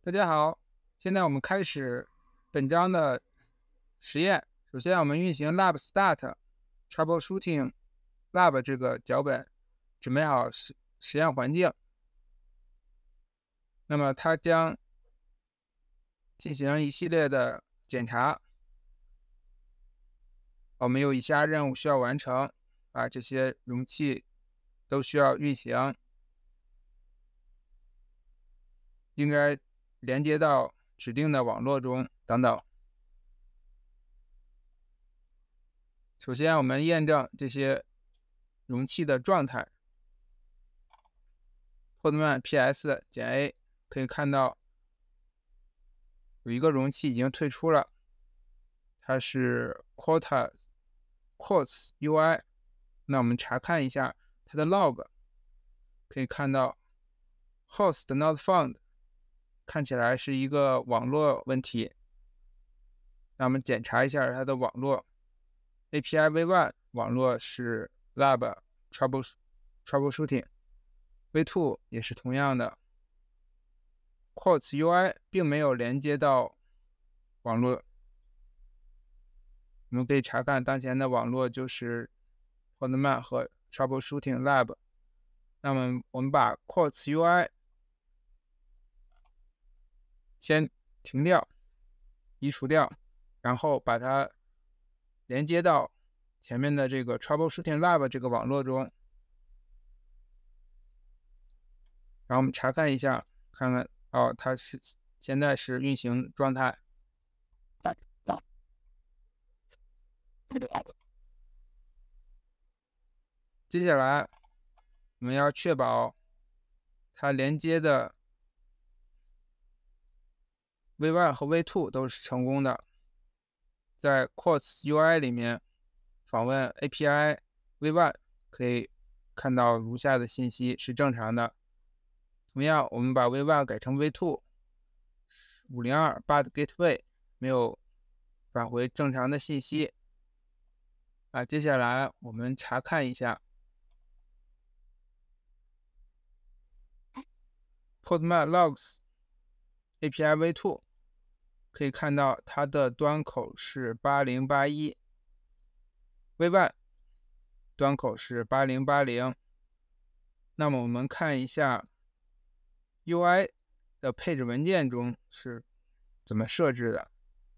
大家好，现在我们开始本章的实验。首先，我们运行 lab start troubleshooting lab 这个脚本，准备好实验环境。那么它将进行一系列的检查。我们有以下任务需要完成，这些容器都需要运行，应该连接到指定的网络中等等。首先，我们验证这些容器的状态。Podman PS -A 可以看到有一个容器已经退出了，它是 Quartz UI。那我们查看一下它的 log， 可以看到 host not found， 看起来是一个网络问题。那我们检查一下它的网络 API V1 网络是 lab troubleshooting， V2 也是同样的。Quartz UI 并没有连接到网络，我们可以查看当前的网络就是 Podman 和 Troubleshooting Lab。那么我们把 Quartz UI 先停掉，移除掉，然后把它连接到前面的这个 Troubleshooting Lab 这个网络中。然后我们查看一下，看看它现在是运行状态。接下来我们要确保它连接的 V1 和 V2 都是成功的。在 Quartz UI 里面访问 API V1， 可以看到如下的信息是正常的。同样，我们把 V1 改成 V2， 502 bad gateway 没有返回正常的信息。接下来我们查看一下 Podman logs API V2， 可以看到它的端口是8081， V1 端口是8080。那么我们看一下 UI 的配置文件中是怎么设置的。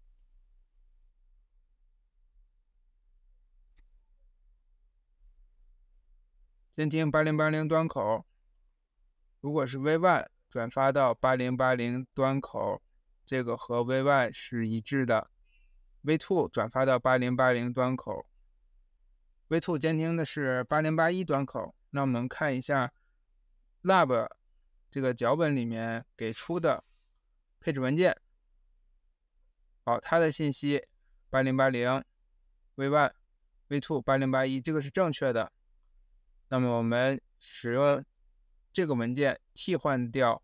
监听8080端口，如果是 V1 转发到8080端口，这个和 V1 是一致的。V2 转发到8080端口， V2 监听的是8081端口。那我们看一下 Lab 这个脚本里面给出的配置文件。它的信息8080 V1 V2 8081，这个是正确的。那么我们使用这个文件替换掉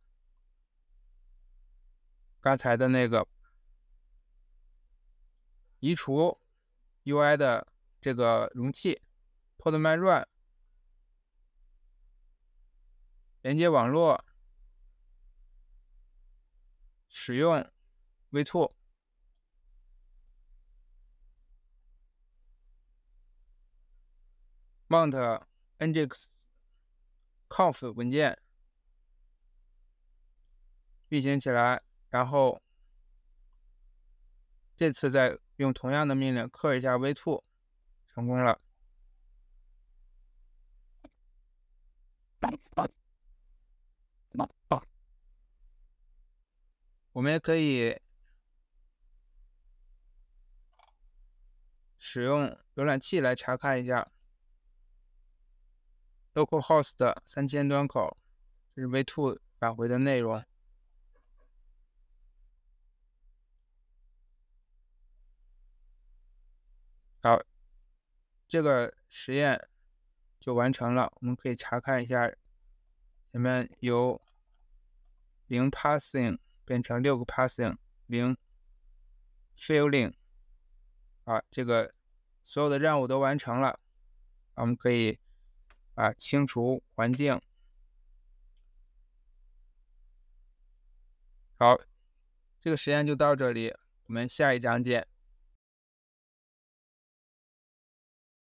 刚才的那个移除 UI 的这个容器 Podman Run 连接网络，使用 V2。Mount Nginx conf 文件运行起来，然后这次再用同样的命令刻一下 V2， 成功了。我们也可以使用浏览器来查看一下 localhost 3000端口，这是 V2 返回的内容。好，这个实验就完成了。我们可以查看一下，前面由0 passing 变成6个 passing， 0 failing。这个所有的任务都完成了。我们可以清除环境。好， 这个实验就到这里，我们下一章见。